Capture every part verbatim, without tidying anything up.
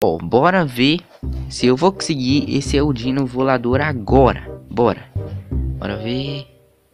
Ó, bora ver se eu vou conseguir esse Eldino volador agora. Bora. Bora ver.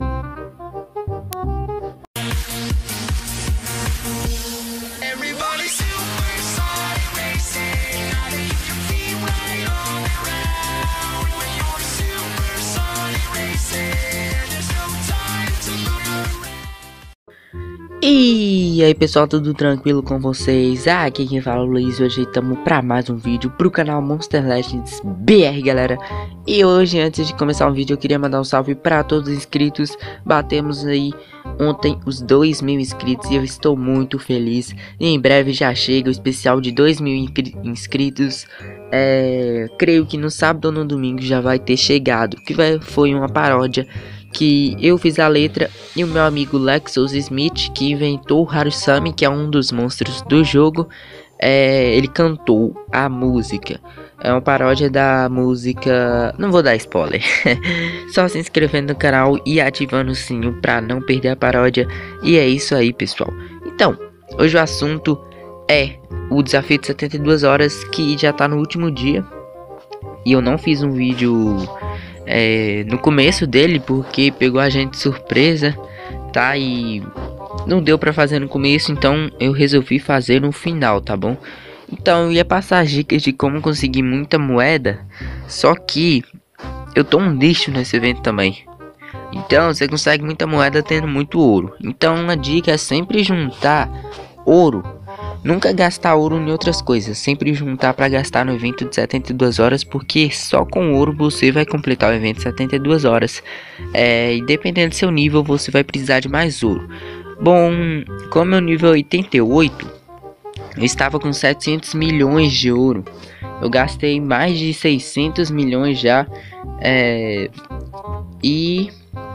E aí pessoal, tudo tranquilo com vocês? Ah, aqui quem fala é o Luiz. Hoje estamos para mais um vídeo pro canal Monster Legends B R, galera. E hoje, antes de começar o vídeo, eu queria mandar um salve para todos os inscritos. Batemos aí ontem os dois mil inscritos e eu estou muito feliz. E em breve já chega o especial de dois mil inscritos. É, creio que no sábado ou no domingo já vai ter chegado, que vai, foi uma paródia que eu fiz a letra e o meu amigo Lexus Smith, que inventou o Harusami, que é um dos monstros do jogo, é, ele cantou a música. É uma paródia da música, não vou dar spoiler. Só se inscrevendo no canal e ativando o sininho para não perder a paródia. E é isso aí, pessoal. Então, hoje o assunto é o desafio de setenta e duas horas, que já tá no último dia. E eu não fiz um vídeo É, no começo dele porque pegou a gente de surpresa, tá? E não deu pra fazer no começo, então eu resolvi fazer no final, tá bom? Então eu ia passar dicas de como conseguir muita moeda, só que eu tô um lixo nesse evento também. Então você consegue muita moeda tendo muito ouro. Então uma dica é sempre juntar ouro. Nunca gastar ouro em outras coisas, sempre juntar para gastar no evento de setenta e duas horas, porque só com ouro você vai completar o evento de setenta e duas horas. É, e dependendo do seu nível, você vai precisar de mais ouro. Bom, como meu nível é oitenta e oito, eu estava com setecentos milhões de ouro. Eu gastei mais de seiscentos milhões já. É, e,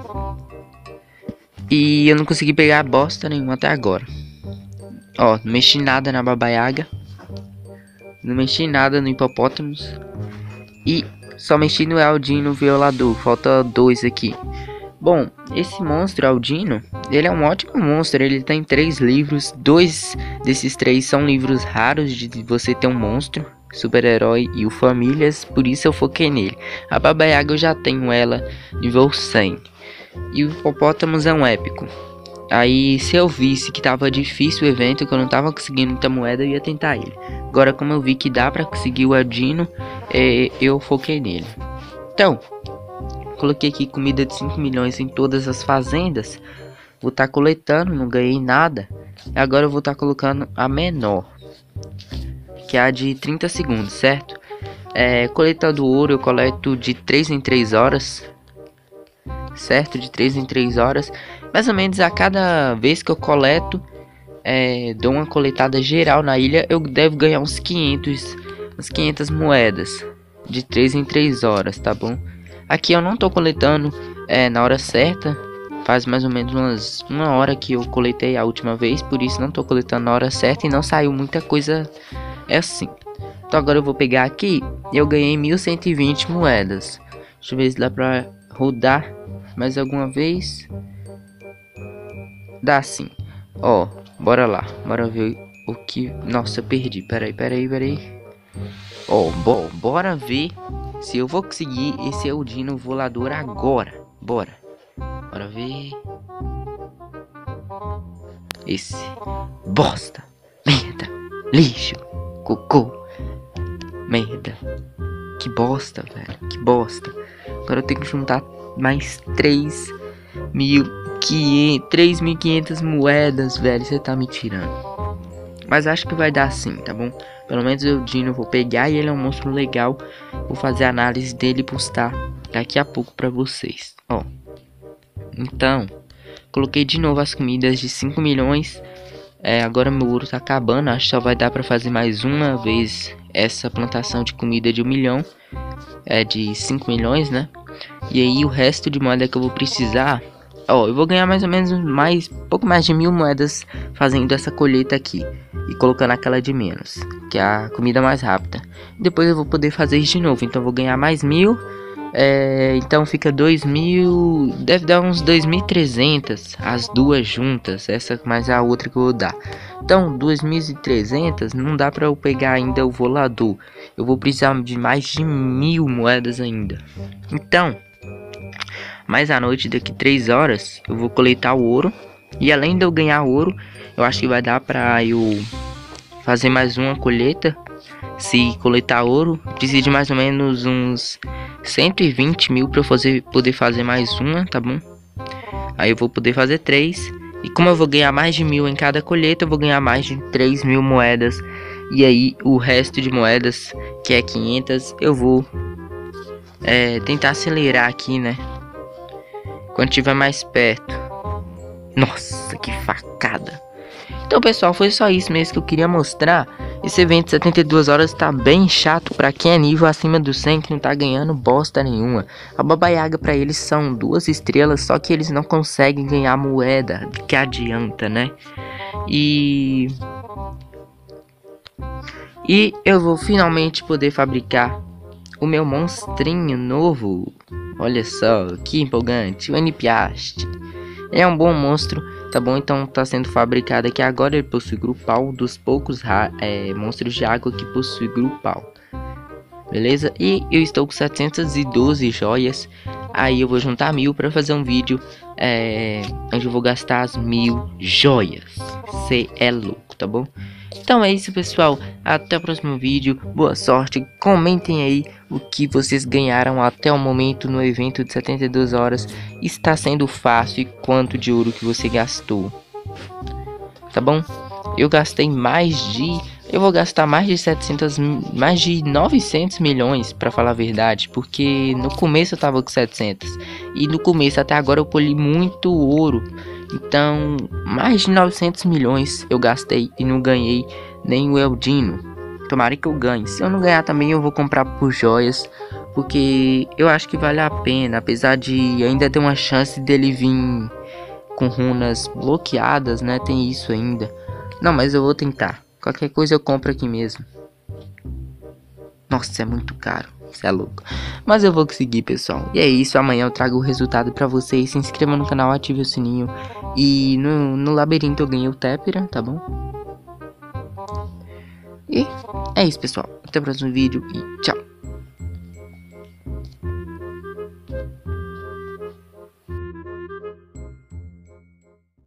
e eu não consegui pegar bosta nenhuma até agora. Ó, não mexi nada na Baba Yaga, não mexi nada no Hipopótamos e só mexi no Eldino Violador. Falta dois aqui. Bom, esse monstro Eldino, ele é um ótimo monstro. Ele tem três livros. Dois desses três são livros raros de você ter um monstro, super-herói e o Famílias. Por isso eu foquei nele. A Baba Yaga eu já tenho ela nível cem. E o Hipopótamos é um épico. Aí se eu visse que tava difícil o evento, que eu não tava conseguindo muita moeda, eu ia tentar ele. Agora como eu vi que dá pra conseguir o Eldino, é, eu foquei nele. Então, coloquei aqui comida de cinco milhões em todas as fazendas. Vou estar tá coletando, não ganhei nada. Agora eu vou estar tá colocando a menor, que é a de trinta segundos, certo? É, coletando ouro eu coleto de três em três horas. Certo, de três em três horas. Mais ou menos a cada vez que eu coleto, é, dou uma coletada geral na ilha, eu devo ganhar uns quinhentos, uns quinhentas moedas de três em três horas, tá bom? Aqui eu não tô coletando é, na hora certa. Faz mais ou menos umas, uma hora que eu coletei a última vez, por isso não tô coletando na hora certa e não saiu muita coisa é assim. Então agora eu vou pegar aqui e eu ganhei mil cento e vinte moedas. Deixa eu ver se dá pra rodar mais alguma vez. Dá sim. Ó, bora lá. Bora ver o que... Nossa, eu perdi. Peraí, peraí, peraí. Ó, bo bora ver se eu vou conseguir esse Eldino volador agora. Bora. Bora ver. Esse. Bosta. Merda. Lixo. Cocô. Merda. Que bosta, velho. Que bosta. Agora eu tenho que juntar mais três mil e quinhentas moedas, velho. Você tá me tirando. Mas acho que vai dar sim, tá bom? Pelo menos o Eldino eu vou pegar e ele é um monstro legal. Vou fazer a análise dele e postar daqui a pouco pra vocês. Ó. Então, coloquei de novo as comidas de cinco milhões. É, agora meu ouro tá acabando. Acho que só vai dar pra fazer mais uma vez essa plantação de comida de um milhão. É de cinco milhões, né? E aí o resto de moeda que eu vou precisar, ó, eu vou ganhar mais ou menos mais, pouco mais de mil moedas fazendo essa colheita aqui e colocando aquela de menos, que é a comida mais rápida. Depois eu vou poder fazer isso de novo, então eu vou ganhar mais mil É, então fica dois mil, deve dar uns dois mil e trezentos as duas juntas, essa mais a outra que eu vou dar. Então dois mil e trezentos não dá para eu pegar ainda o volador. Eu vou precisar de mais de mil moedas ainda. Então, mais à noite, daqui três horas, eu vou coletar o ouro. E além de eu ganhar ouro, eu acho que vai dar para eu fazer mais uma colheita. Se coletar ouro, precisa de mais ou menos uns cento e vinte mil para eu fazer, poder fazer mais uma, tá bom? Aí eu vou poder fazer três. E como eu vou ganhar mais de mil em cada colheita, eu vou ganhar mais de três mil moedas. E aí o resto de moedas, que é quinhentas, eu vou é, tentar acelerar aqui, né? Quando tiver mais perto. Nossa, que facada! Então, pessoal, foi só isso mesmo que eu queria mostrar. Esse evento de setenta e duas horas tá bem chato pra quem é nível acima do cem, que não tá ganhando bosta nenhuma. A Baba Yaga pra eles são duas estrelas, só que eles não conseguem ganhar moeda. Que adianta, né? E... E eu vou finalmente poder fabricar o meu monstrinho novo. Olha só, que empolgante. O N-Piast. É um bom monstro, tá bom? Então tá sendo fabricado aqui agora. Ele possui grupal, dos poucos é, monstros de água que possui grupal. Beleza? E eu estou com setecentas e doze joias. Aí eu vou juntar mil para fazer um vídeo é, onde eu vou gastar as mil joias. Cê é louco, tá bom? Então é isso, pessoal. Até o próximo vídeo. Boa sorte. Comentem aí o que vocês ganharam até o momento no evento de setenta e duas horas. Está sendo fácil e quanto de ouro que você gastou. Tá bom? Eu gastei mais de... Eu vou gastar mais de setecentos... Mais de novecentos milhões, pra falar a verdade. Porque no começo eu tava com setecentos. E no começo até agora eu colhi muito ouro. Então, mais de novecentos milhões eu gastei e não ganhei nem o Eldino. Tomara que eu ganhe. Se eu não ganhar também eu vou comprar por joias, porque eu acho que vale a pena. Apesar de ainda ter uma chance dele vir com runas bloqueadas, né? Tem isso ainda. Não, mas eu vou tentar. Qualquer coisa eu compro aqui mesmo. Nossa, é muito caro. Você é louco. Mas eu vou conseguir, pessoal. E é isso. Amanhã eu trago o resultado pra vocês. Se inscreva no canal, ative o sininho. E no, no labirinto eu ganhei o Tepera, tá bom? E é isso, pessoal. Até o próximo vídeo e tchau.